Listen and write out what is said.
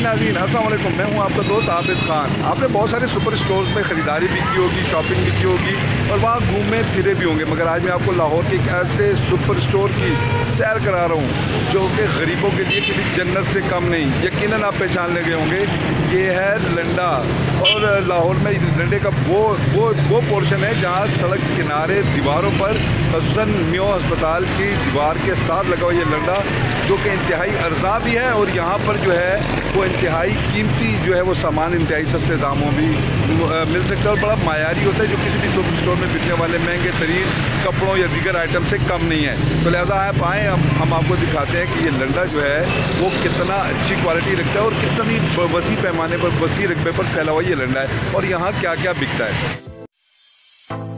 नाज़रीन अस्सलाम वालेकुम, मैं हूं आपका दोस्त आबिद खान। आपने बहुत सारे सुपर स्टोर्स में ख़रीदारी भी की होगी, शॉपिंग भी की होगी और वहाँ घूमे फिरे भी होंगे, मगर आज मैं आपको लाहौर के एक ऐसे सुपर स्टोर की सैर करा रहा हूँ जो कि गरीबों के लिए किसी जन्नत से कम नहीं। यकीनन आप पहचान लगे होंगे, ये है लंडा। और लाहौर में लंडे का वो पोर्शन है जहाँ सड़क किनारे दीवारों पर हसन म्यो अस्पताल की दीवार के साथ लगा हुआ ये लंडा, जो कि इंतहाई अर्जा भी है और यहाँ पर जो है वो इंतहाई कीमती जो है वो सामान इंतहाई सस्ते दामों भी मिल सकता है और बड़ा मायारी होता है, जो किसी भी सुपर स्टोर में बिकने वाले महंगे तरीन कपड़ों या दीगर आइटम से कम नहीं है। तो लिहाजा आप आएँ, हम आपको दिखाते हैं कि ये लंडा जो है वो कितना अच्छी क्वालिटी रखता है और कितनी वसी पैमाने पर, वसी रकबे पर फैला हुआ ये लंडा है और यहाँ क्या क्या बिकता है।